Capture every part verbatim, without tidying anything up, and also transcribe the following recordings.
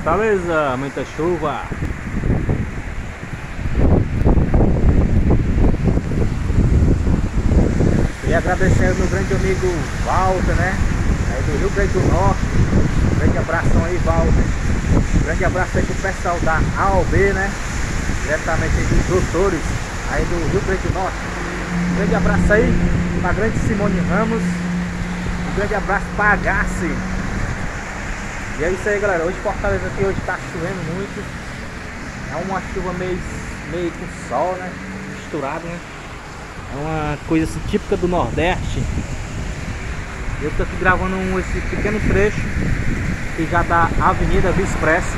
Fortaleza, muita chuva. Queria agradecer ao meu grande amigo Walter, né? Aí do Rio Grande do Norte. Um grande abração aí, Walter. Um grande abraço aí pro pessoal da A O B, né? Diretamente aí dos doutores aí do Rio Grande do Norte. Um grande abraço aí pra grande Simone Ramos. Um grande abraço pra Agassi. E é isso aí, galera. Hoje Fortaleza aqui hoje tá chovendo muito. É uma chuva meio, meio com sol, né? Misturado, né? É uma coisa assim, típica do Nordeste. Eu tô aqui gravando um, esse pequeno trecho que já da Avenida do Expresso.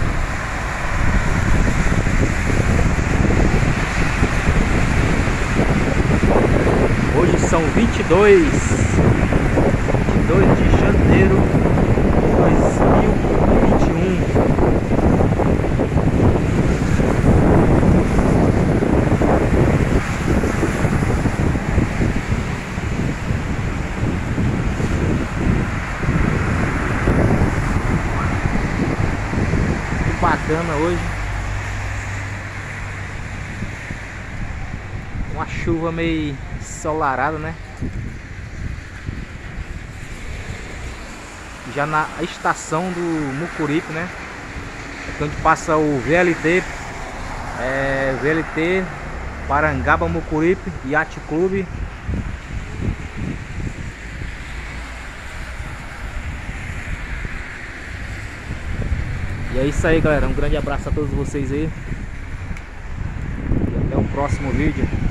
Hoje são vinte e dois, vinte e dois de janeiro de dois mil e vinte e um. Bacana hoje. Uma chuva meio ensolarada, né? Já na estação do Mucuripe, né? É onde passa o V L T, é, V L T Parangaba Mucuripe Yacht Clube. E é isso aí, galera. Um grande abraço a todos vocês aí. E até o próximo vídeo.